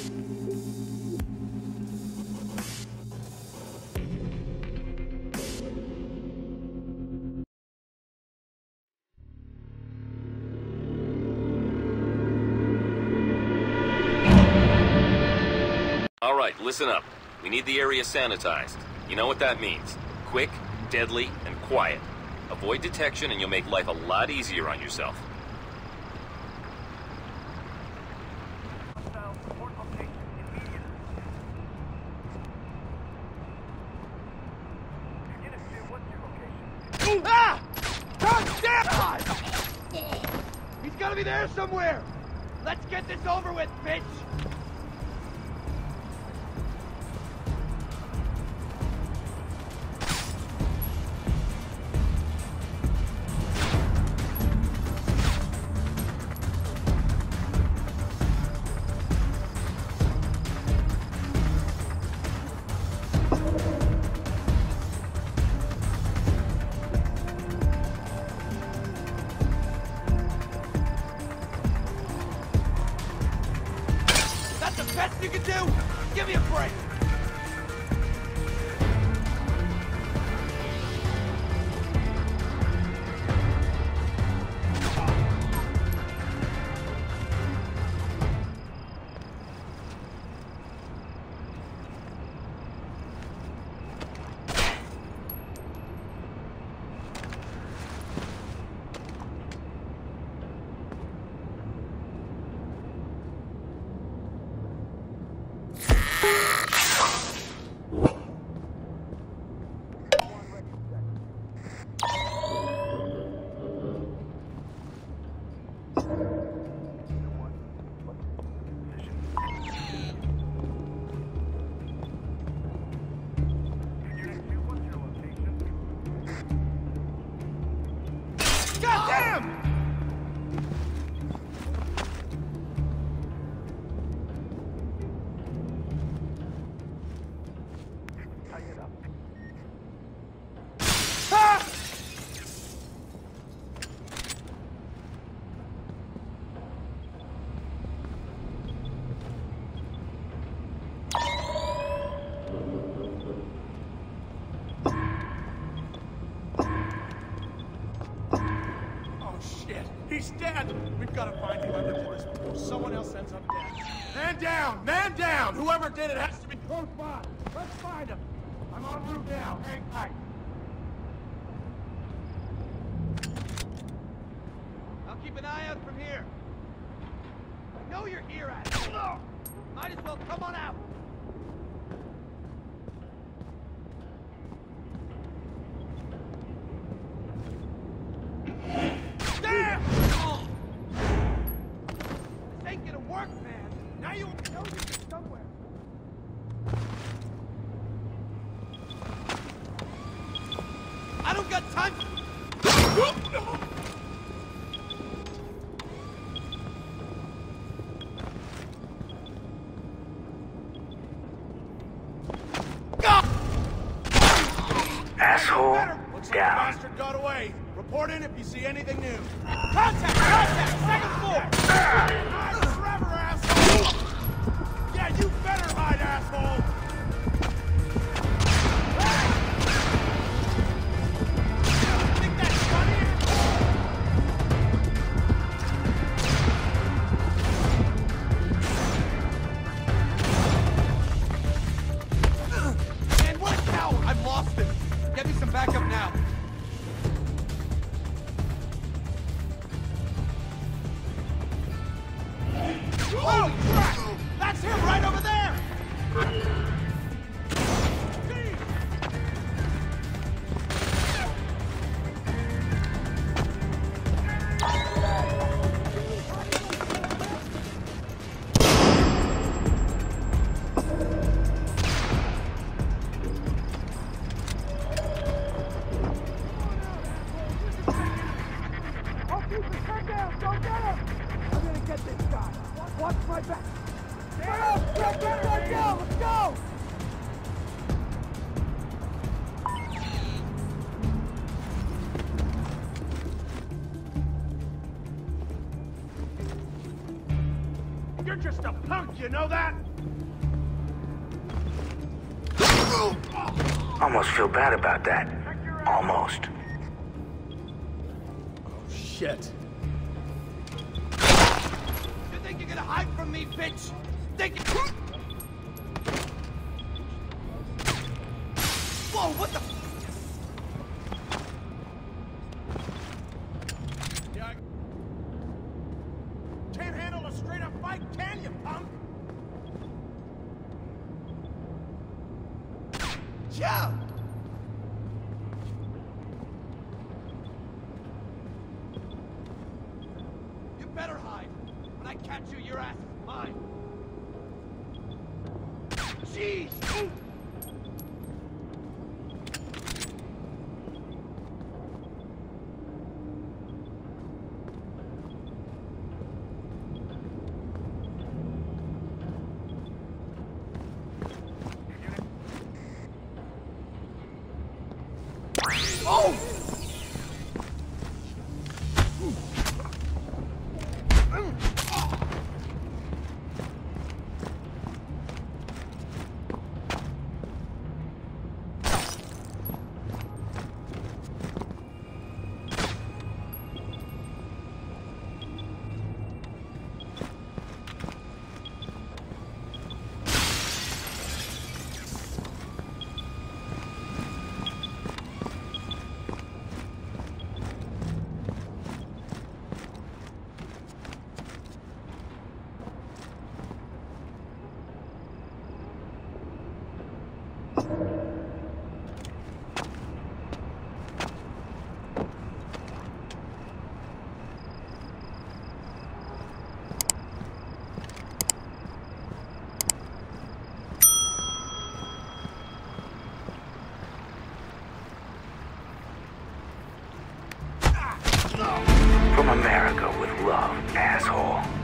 All right, listen up. We need the area sanitized. You know what that means. Quick, deadly, and quiet. Avoid detection and you'll make life a lot easier on yourself. Ah! God damn it! He's gotta be there somewhere! Let's get this over with, bitch! Best you can do? Give me a break! He's dead! We've got to find whoever did this before someone else ends up dead. Man down! Man down! Whoever did it has to be close by! Let's find him! I'm en route now. Hang tight. I'll keep an eye out from here. I know you're here, asshole. Might as well come on out. Damn! This ain't gonna work, man. Now you know you're somewhere. I don't got time. Asshole, Looks like the down. bastard got away. Report in if you see anything new. Contact! Contact! Second floor! Hide forever, asshole! Yeah, you better hide, asshole! Think that's funny? Man, what a coward! I've lost him. Get me some backup now. Holy crap! That's him right over there! Steve! I'll keep his head down! Don't get him! I'm gonna get this guy! Watch my back! Get right now! Let's go! You're just a punk, you know that? Almost feel bad about that. Almost. Oh, shit. You think you're gonna hide from me, bitch? Think you... Whoa, what the... Yeah, can't handle a straight-up fight, can you, punk? Yeah! You better hide. When I catch you, your ass is mine. Jeez! Ooh. Oh! From America with love, asshole.